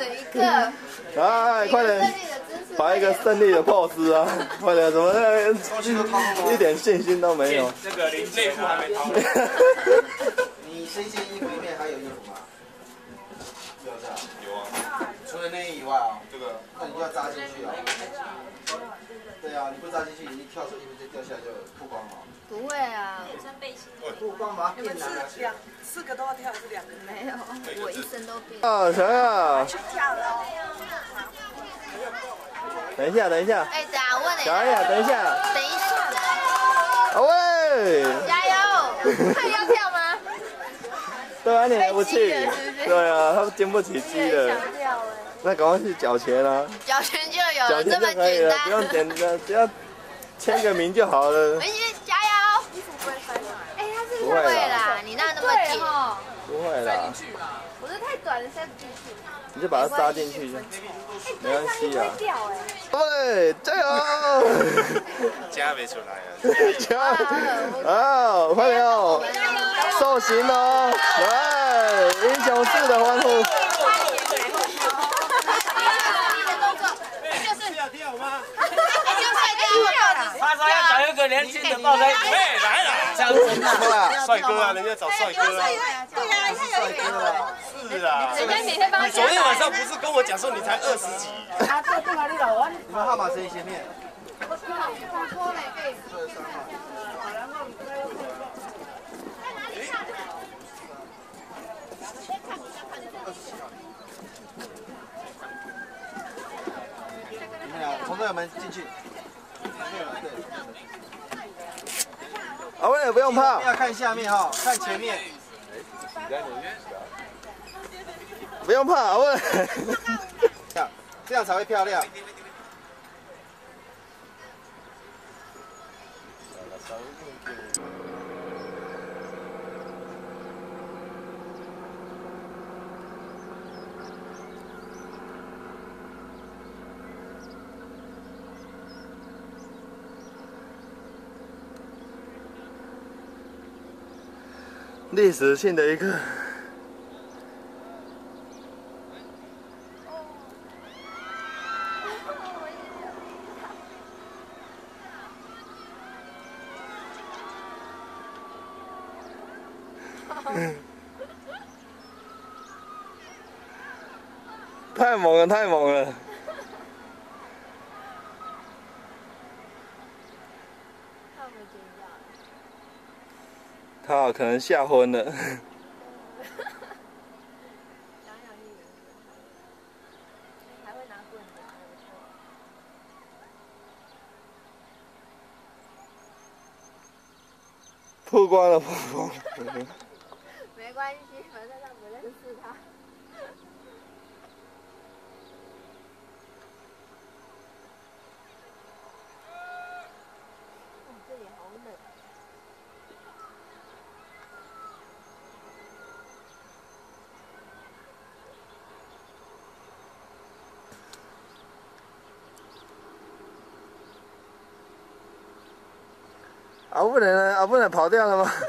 一个。 哎，快点，摆一个胜利的 pose 啊！快点，怎么一点信心都没有？ 那个内裤还没掏。 你这件衣服里面还有衣服吗？有的。有啊。除了内衣以外啊，这个，那你就要扎进去啊。对啊，你不扎进去，你一跳出衣服就掉下来就曝光了。 不会啊。 穿背心。 曝光嘛， 你们是4个都要跳，还是2个？ 没有，我一身都变。 啊，小雅。 去跳了。 等一下，等一下。 哎，等下问你。 小雅，等一下。 等一下。 啊喂！ 加油！看要跳吗？ 对啊，你还不去？对啊，他们经不起鸡了。 想跳哎。 那赶快去缴钱啊！ 缴钱就有了， 缴钱这么就可以了， 简单。 不用简单，只要签个名就好了。 文熙，加油！ 衣服不会摔吗？ 哎，他是不会啦，你那么紧。 不会啦， 我这太短了，塞不进去。 你就把它扎进去就，没关系啊。 掉哎。 对，加油！ 加没出来啊！ 加油！啊，快点哦！受刑哦！来，英雄式的欢呼！ 他说要找一个年轻的抱在一起， 来了， 这样子啊，帅哥啊，人家找帅哥啊。 对呀，你看有一个。 是啊。 人家每天帮你昨天晚上不是跟我讲说你才20几？ 啊，这干嘛你老啊？ 你们号码谁前面？你们俩从这个门进去。 阿伟不用怕， 不要看下面哈，看前面。 不用怕，阿伟。 这样才会漂亮。 历史性的一刻。太猛了，太猛了！他可能吓昏了。曝光了，曝光了。 没关系，反正他不认识他。这里好冷。 阿不能呢？阿不能跑掉了吗？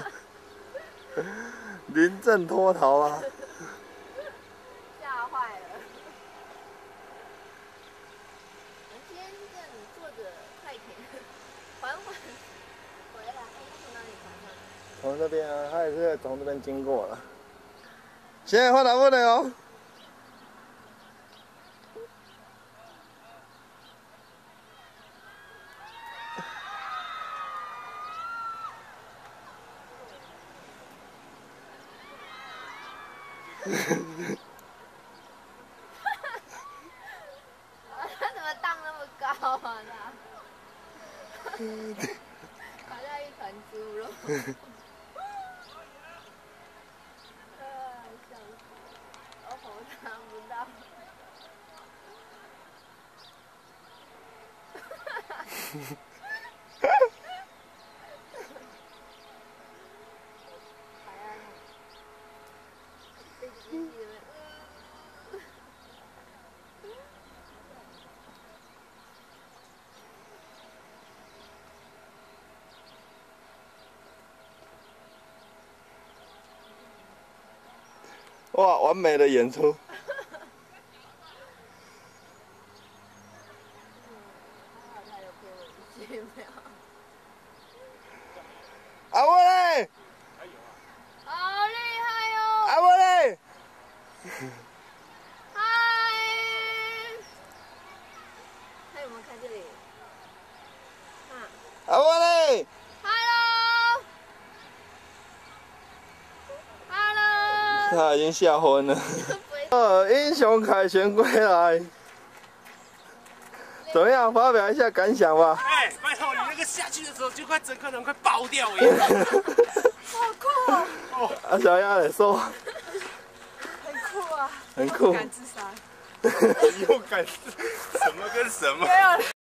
临阵脱逃啊！ 吓坏了。我今天就这样子坐着快点，缓缓回来。他从哪里爬上来？ 从这边啊，他也是从这边经过了。现在换阿不能哦。 他怎么荡那么高啊？他好像一团猪肉。笑死！我头拿不到。 哇，完美的演出！ 他已经吓昏了。英雄凯旋归来，怎么样？发表一下感想吧。 哎，拜托你那个下去的时候，就快整个人快爆掉一样。 好酷哦！ 啊，小鸭来说， 很酷啊！ 很酷。 敢自杀？ 又敢什么跟什么？ 没有。